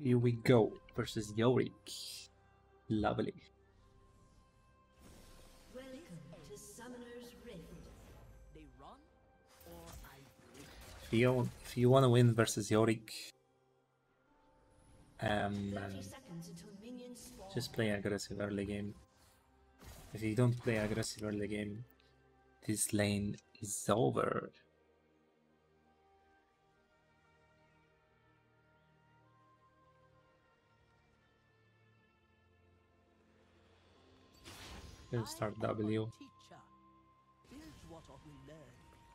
Here we go versus Yorick. Lovely. Welcome to Summoner's Rift. They run or I break. If you want to win versus Yorick, 30 seconds until minions spawn. just play aggressive early game. If you don't play aggressive early game, this lane is over. We'll start I am a W. teacher. Build what I will learn.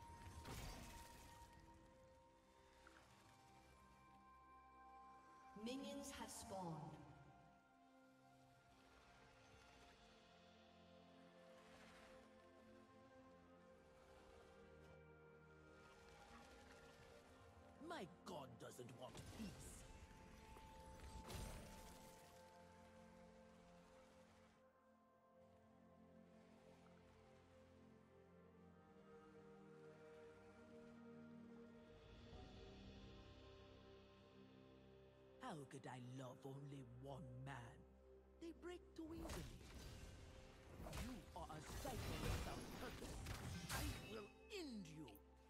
Minions have spawned. My god doesn't want peace. How could I love only one man? They break too easily. You are a cycle without purpose. I will end you.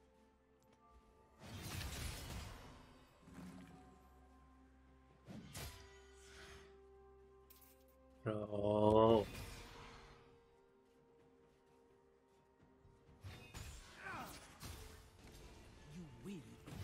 Bro. You will.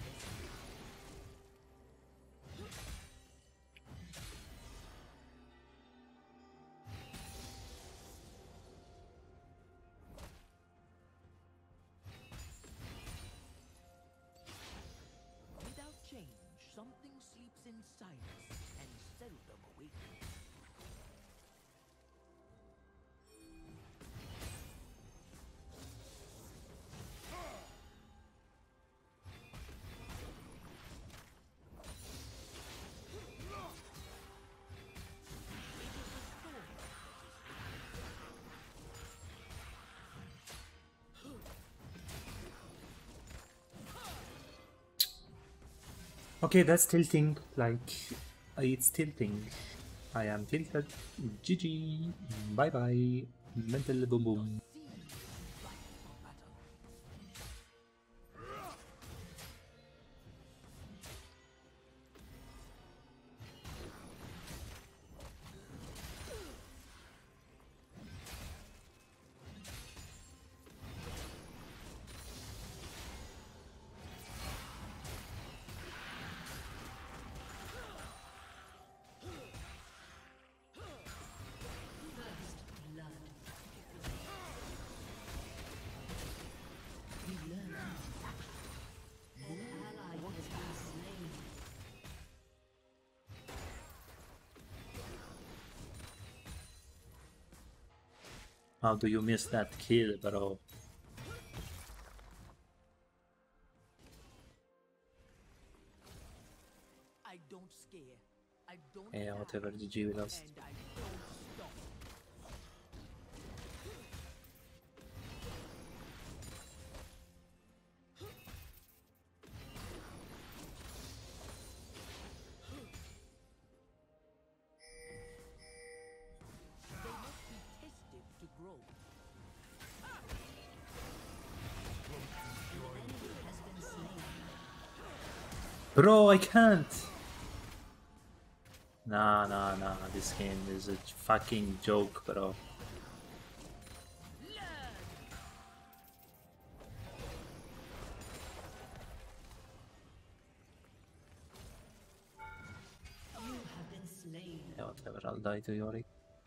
Without change, something sleeps inside us and seldom awakens. Okay, that's tilting. Like, it's tilting. I am tilted. GG. Bye bye. Mental boom boom. See, right for battle. First blood. You learn. An ally has been slain. How do you miss that kill, bro? I don't scare. I don't Yeah, lag, whatever. GG, we lost. and I don't stop. They must be tested to grow. Enemy has been slain. Bro, I can't. Nah. This game is a fucking joke, bro. You have been slain. Yeah, whatever. I'll die to Yorick.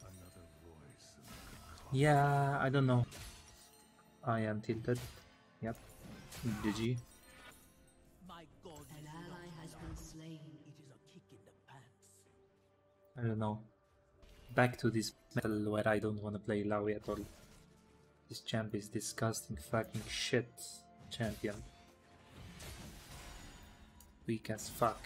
Yeah, I don't know. I am tilted. Yep. GG. My god An is ally not has enough. been slain. It is a kick in the pants. I don't know. Back to this metal where I don't want to play Illaoi at all. This champ is disgusting fucking shit. Champion. Weak as fuck.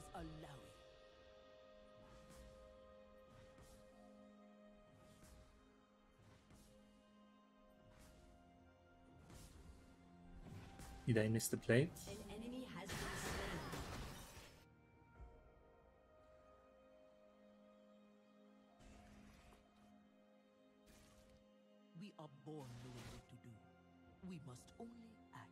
Illaoi. Did I miss the plate? An enemy has been slain. We are born knowing what to do. We must only act.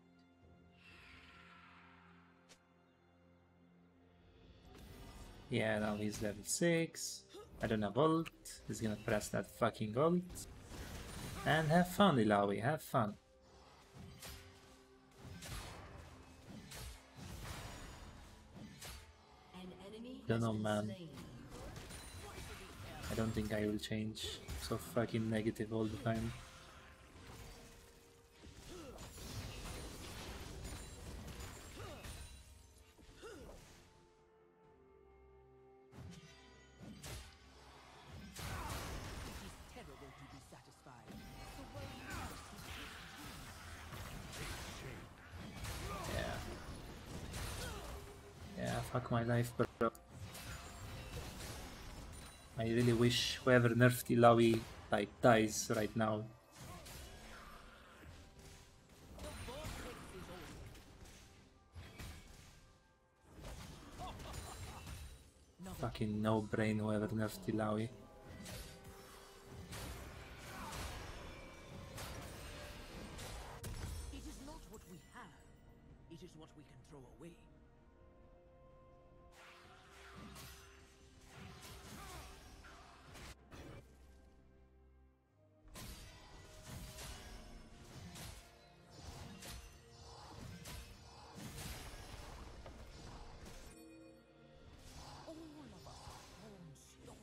Yeah, now he's level 6. I don't have ult. He's gonna press that fucking ult. And have fun, Illaoi, have fun. An enemy Don't has know, been man. slain. I don't think I will change. So fucking negative all the time. It is terrible to be satisfied. The world must be Yeah. Yeah, fuck my life, bro. I really wish whoever nerfed Illaoi like dies right now. the vortex is over. Fucking no brain whoever nerfed Illaoi. It is not what we have. It is what we can throw away. All of us are home stones.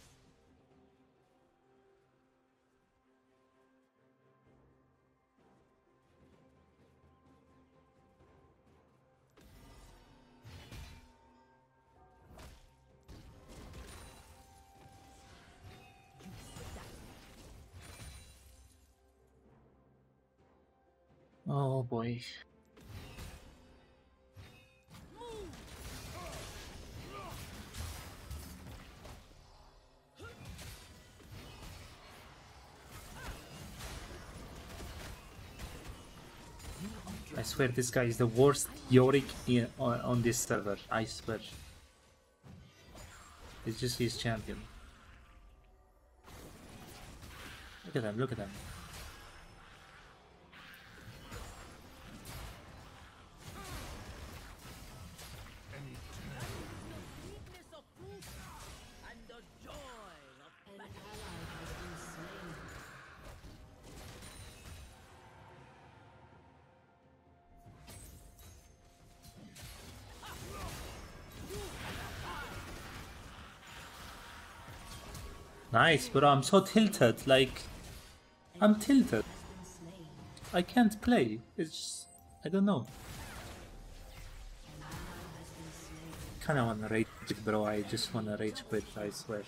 Oh boy. I swear this guy is the worst Yorick on this server. I swear. It's just his champion. Look at them, look at them. Sweetness of fruit and the joy of An ally has been slain. Nice, bro. I'm so tilted. Like, I'm tilted. Been slain. I can't play. It's just, I don't know. An ally has been slain. Kinda wanna rage quit, bro. I just wanna rage quit, I swear.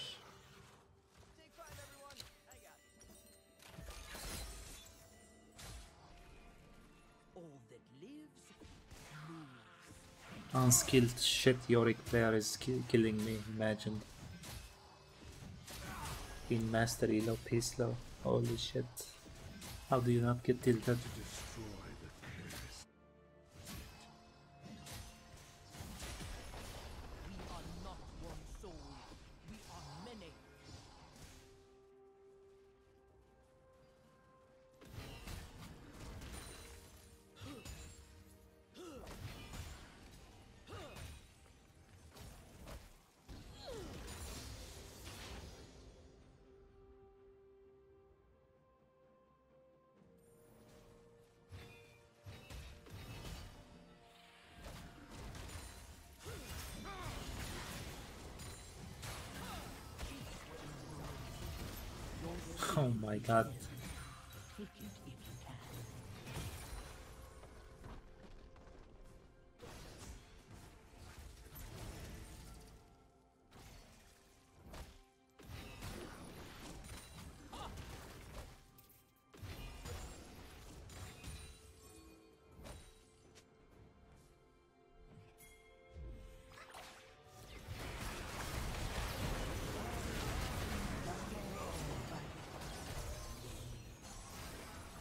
all that lives moves. Unskilled shit Yorick player is killing me, imagine. In mastery low, peace low. Holy shit. How do you not get tilted? We are not one soul. We are many. Oh my god. Take it if you can.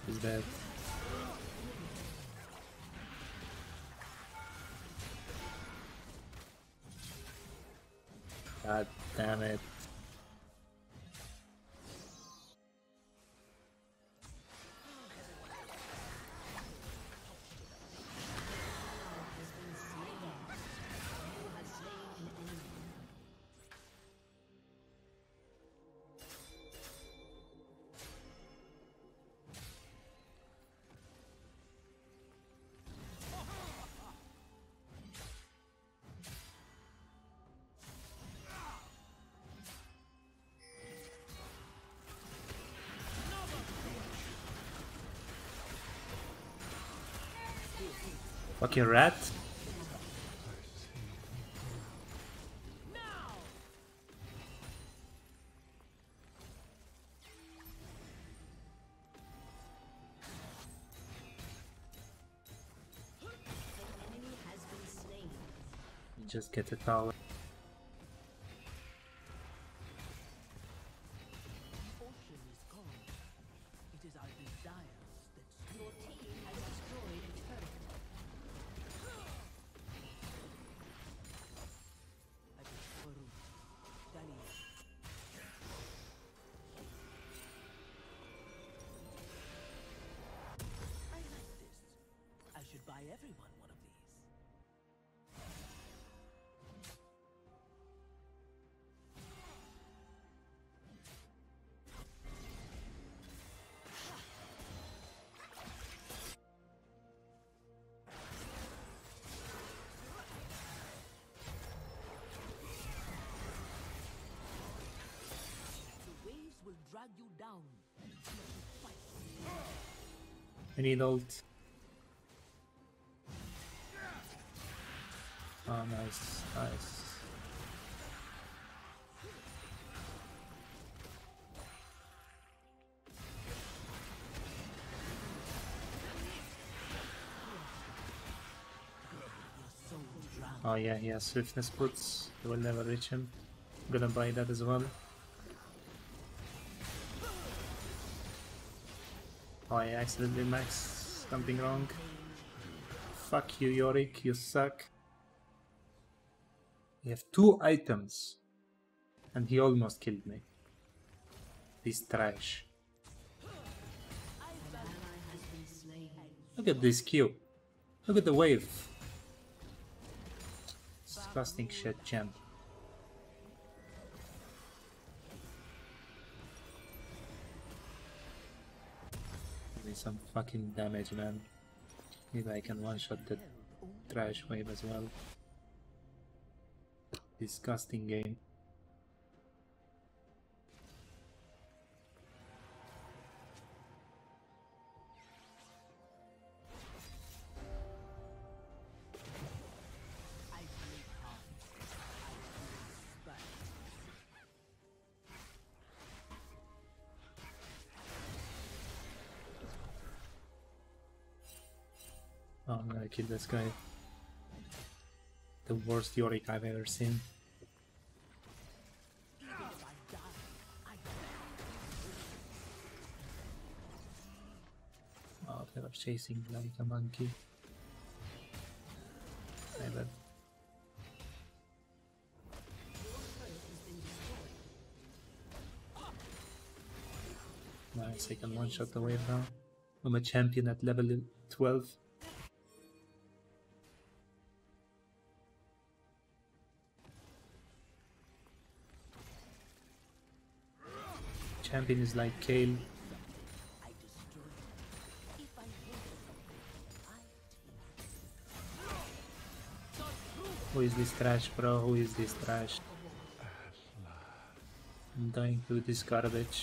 Is dead. God damn it. Fucking rat. Just get a tower. Ocean is gone. It is our desires that Your team has destroyed a turret. I like this. I should buy everyone one of these. The waves will drag you down. I need ult. Oh, nice, nice. Oh yeah, he has swiftness puts. They will never reach him. I'm gonna buy that as well. Oh, I accidentally maxed something wrong. Fuck you, Yorick, you suck. He have 2 items. And he almost killed me. This trash. Look at this Q. Look at the wave. Disgusting shit, champ. Give me some fucking damage, man. Maybe I can one-shot the trash wave as well. Disgusting game. Oh, I'm gonna kill this guy. The worst Yorick I've ever seen. Oh, they were chasing like a monkey. I bet. Nice, I can one-shot the wave now. I'm a champion at level 12. Champion is like Kale. Who is this trash, bro? Who is this trash? I'm dying to this garbage.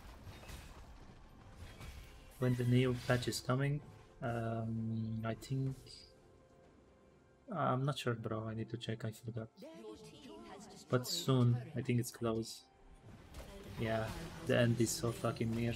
When the new patch is coming, I think... I'm not sure, bro. I need to check. I forgot. But soon. I think it's close. Yeah, the end is so fucking near.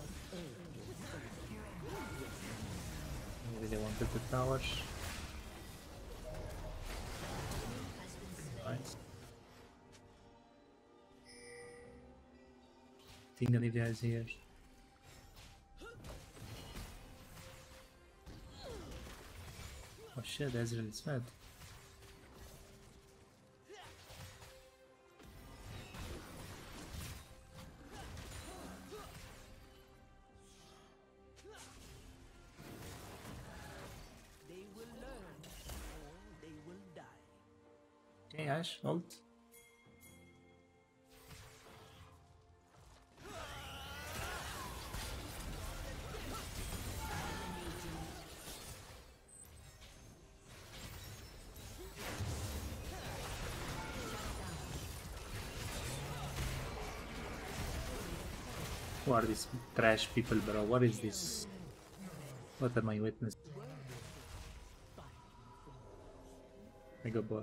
Maybe they wanted the towers. think Olivia is here. Oh shit, Ezreal is fed. They will learn or they will die. Okay, Ash, ult. Who are these trash people, bro? What is this? What am I witnessing? Mega bot.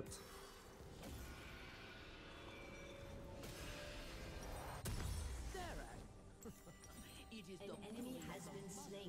Sarah, it is An the enemy has been slain.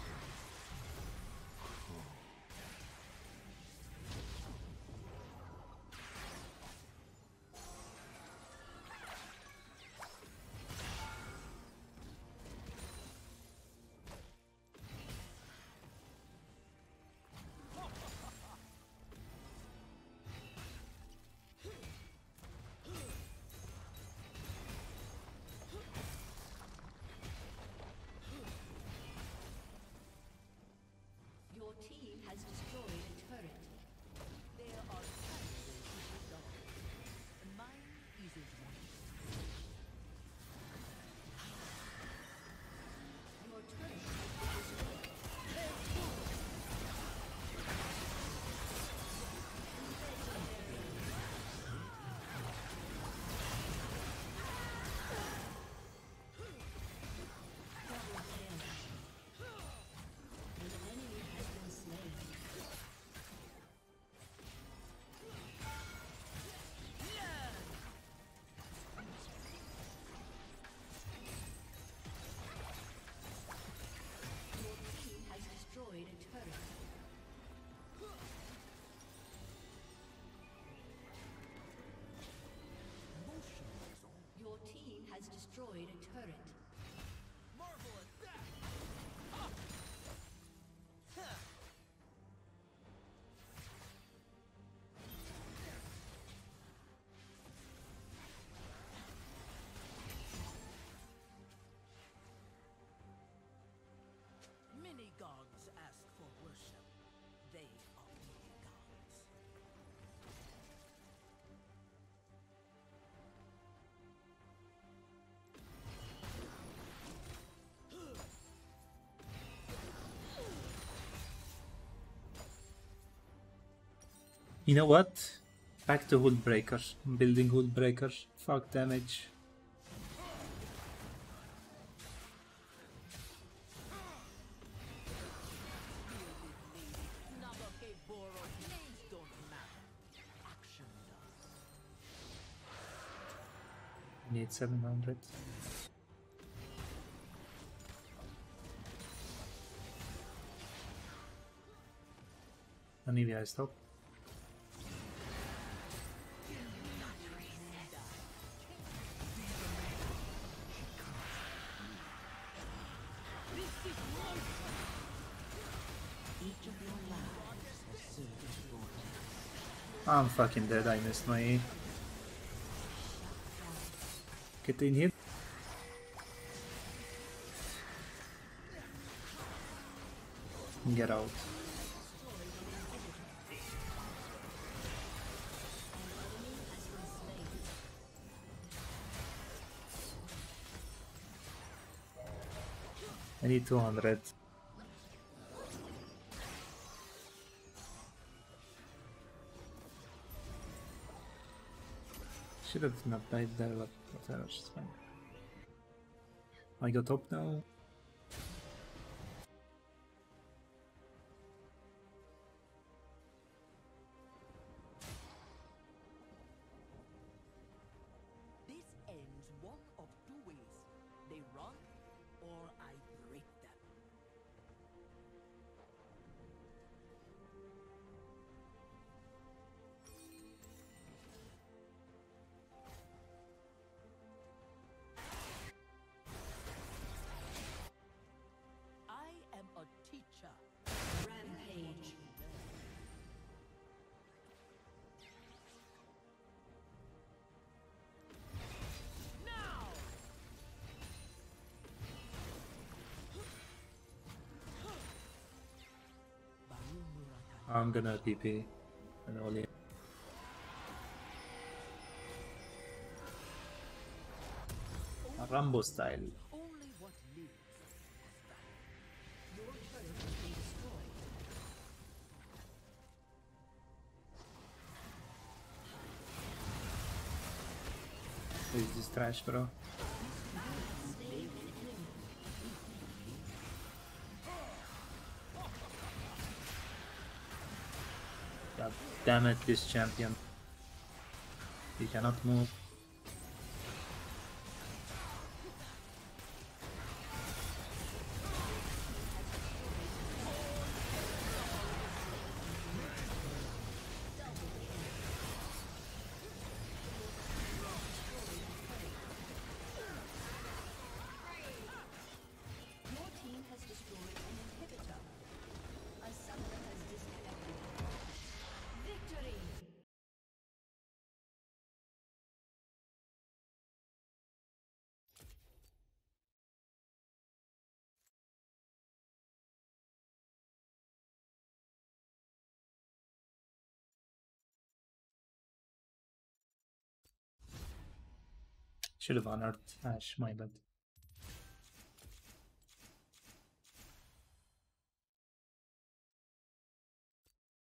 Your team has destroyed a turret. there are chances it is done. Mine isn't one. Your turret has been destroyed. Double kill. An enemy has been slain. Your team has destroyed a turret. Your team has destroyed a turret. Marvel at that! Many gods ask for worship. They are many gods. You know what? Back to Hull Breaker. I'm building Hull Breaker. Fuck damage. Nabakeboro, names don't matter. Action does. Need 700. Anivia is top. I'm fucking dead, I missed my E. Get in here. Get out. I need 200. Should have not died there, but whatever, it's fine. I got top now. This ends one of two ways. They run, or I break them. I'm gonna TP and all in. Rambo style. Only what lives must die. Your turret has been destroyed. What is this trash, bro? Slain an enemy. God damn it, this champion. He cannot move. Your team has destroyed an inhibitor. A summoner has disconnected. Victory! Should have honored Ash, my bad.